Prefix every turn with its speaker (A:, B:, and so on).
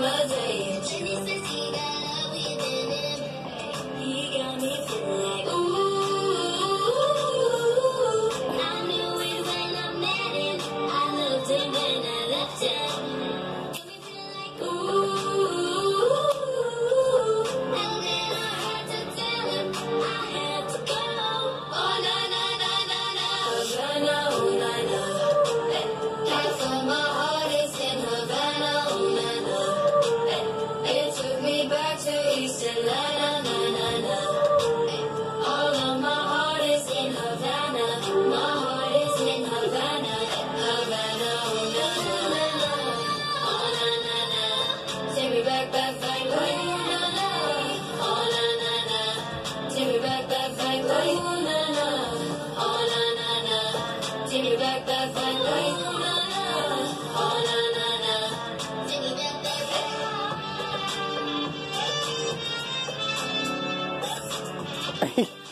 A: summer day. Jenny says he got love within him. He got me feeling like ooh. I knew it when I met him. I loved him when I left him. Got me feeling like ooh. And then I had to tell him I had to go. Oh na na na na na, Havana, oh na na. Half of my heart is in Havana, oh na na. It took me back to East Atlanta, na na na. All of my heart is in Havana. My heart is in Havana, Havana, oh na na na na. Oh na na na. Take me back, back, back, oh na na. Oh na na na. Take me back, back, back, oh na na. Oh na na na. Take me back, back, back, oh na na. Oh na na na. Take me back, back, back.